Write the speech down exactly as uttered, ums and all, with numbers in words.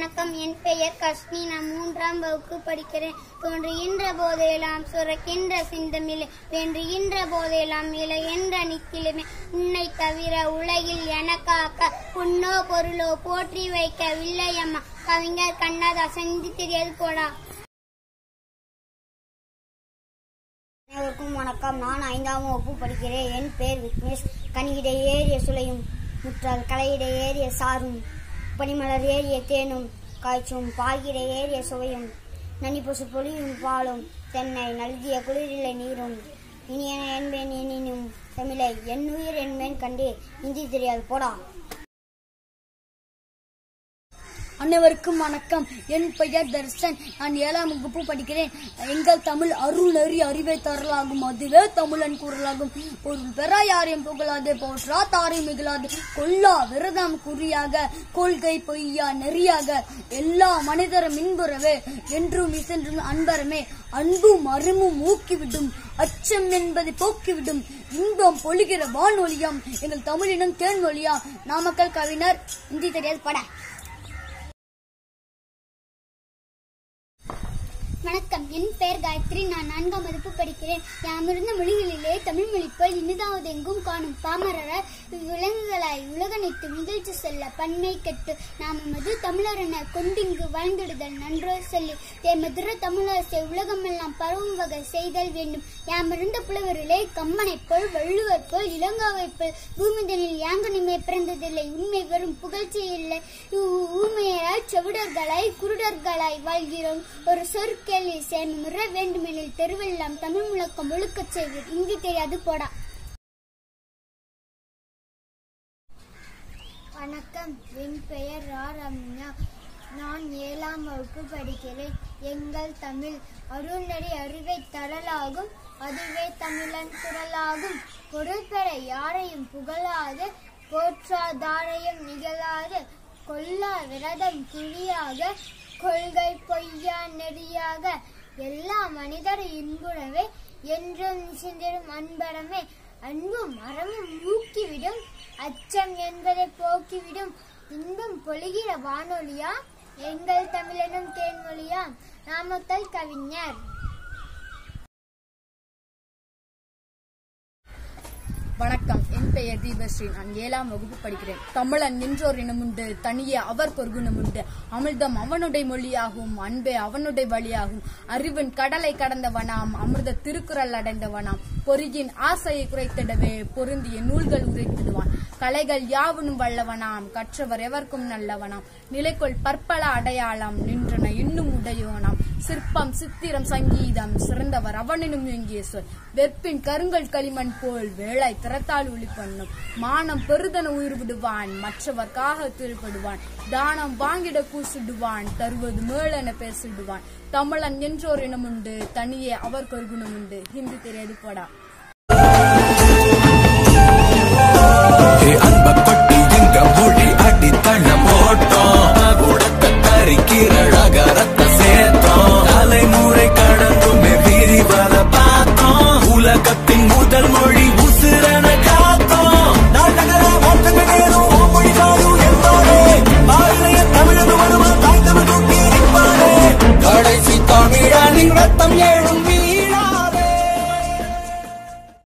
வணக்கம். என் பெயர் கஷ்மி. நான் மூன்றாம் வகுப்பு படிக்கிறேன். தோன்றுகின்ற போதெல்லாம் சுரக்கின்ற சிந்தமில்லை, வென்றுகின்ற போதெல்லாம் இலை என்ற நிக்கிலுமே. உன்னை தவிர உலகில் எனக்காக்க பொன்னோ பொருளோ போற்றி வைக்க வில்லையம்மா. கவிஞர் கண்ணதாசன். இந்தி தெரியாது போடா. அனைவருக்கும் வணக்கம். நான் ஐந்தாம் வகுப்பு படிக்கிறேன். என் பெயர் விக்னேஷ். கனியிடை ஏறிய சுளையும் முற்றால் கலையிடை ஏறிய சாரும் பனிமலர் ஏறிய தேனும் காய்ச்சும் பாகிட ஏறிய சுவையும் நனிப்பசு பொழியும் பாலும் தென்னை நல்கிய குளிரிலை நீரும் இனியன என்பேன் எனினும் தமிழை என் உயிர் என்பேன் கண்டே. இந்தி தெரியாது போடா. அனைவருக்கும் வணக்கம். என் பெயர் தர்ஷன். நான் ஏழாம் வகுப்பு படிக்கிறேன். எங்கள் தமிழ் அருள் நெறி அறிவை தரலாகும், அதுவே தமிழன் குரலாகும். பொருள் பெற யாரையும் புகழாது, போற்றா தாரையும் மிகழாது, கொல்லா விரதம் குறியாக, கொள்கை பொய்யா நெறியாக, எல்லா மனிதரும் இன்புறவே என்றும் இசென்றும் அன்பரமே. அன்பும் அருமும் ஊக்கிவிடும், அச்சம் என்பதை போக்கிவிடும், இன்பம் பொழிகிற வானொலியாம் எங்கள் தமிழினம் தேன்மொழியாம். நாமக்கல் கவிஞர். இந்தி தெரியாது பட. வணக்கம். என் பெயர் காயத்ரி. நான் நான்காம் வகுப்பு படிக்கிறேன். யாமிருந்த மொழிகளிலே தமிழ் மொழிப்போல் இனிதாவது எங்கும் காணும் பாமரர் விலங்குகளாய் உலகனைத்து நிகழ்ச்சி செல்ல பன்மை கெட்டு நாமது தமிழரென கொண்டிங்கு வாழ்ந்திடுதல் நன்றோ சொல்லி தேமதுர தமிழரசை உலகமெல்லாம் பரவும் வகை செய்தல் வேண்டும். யாமிருந்த புலவரிலே கம்மனை போல் வள்ளுவர் போல் இளங்காவை போல் பூமிதனில் யாங்கனிமே பிறந்ததில்லை. உண்மை வரும் புகழ்ச்சி இல்லை. ஊமையராய் செவிடர்களாய் குருடர்களாய் வாழ்கிறோம். ஒரு சொற்க சேமுற வேண்டுமெனில் தெருவெல்லாம் தமிழ் முழக்கம் ஒழுக்கச் செய்வீர். இந்தி தெரியாது போடா. வணக்கம். என் பெயர் ரா ரம்யா. நான் ஏழாம் வகுப்பு படிக்கிறேன். எங்கள் தமிழ் அருள்நெறி அறிவை தரலாகும், அதுவே தமிழன் குரலாகும். பொருள் பெற யாரையும் புகழாது, போற்றாதாரையும் நிகழாது, கொல்லா விரதம் குறியாக, கொள்கை பொய்யா நெறியாக, எல்லா மனிதர் இன்புறவே என்றும் சிந்திரும் அன்பரமே. அன்பும் அறமும் ஊக்கிவிடும், அச்சம் என்பதை போக்கிவிடும், இன்பம் பொழிகிற வானொலியா எங்கள் தமிழனும் தேன்மொழியா. நாமக்கல் கவிஞர். வணக்கம். என் பெயர் தீபஸ்ரீ. நான் ஏழாம் வகுப்பு படிக்கிறேன். தமிழன் நின்றோர் இனமுண்டு, தனியே அவர் பொற்குணமுண்டு, அமிர்தம் அவனுடைய மொழியாகும், அன்பே அவனுடைய வழியாகும், அறிவின் கடலை கடந்தவனாம், அமிர்த திருக்குறள் அடைந்தவனாம், பொறியின் ஆசையை குறைத்திடவே பொருந்திய நூல்கள் உரைத்திடுவான், கலைகள் யாவனும் வல்லவனாம், கற்றவர் எவர்க்கும் நல்லவனாம், நிலைக்குள் பற்பல அடையாளம் நின்றன இன்னும் உடையோனாம், சிற்பம் சித்திரம் சங்கீதம் சிறந்தவர் அவனினும் எங்கே சொல், வெற்பின் கருங்கல் களிமண் போல் வேளை திறத்தால் ஒளி பண்ணும், மானம் பெருதன உயிர் விடுவான், மற்றவர்க்காக திருப்படுவான், தானம் வாங்கிட கூசிடுவான், தருவது மேலென பேசிடுவான், தமிழன் என்றோர் இனமுண்டு, தனியே அவர் கொள்குணமுண்டு. ஹிந்தி தெரியாது போடா.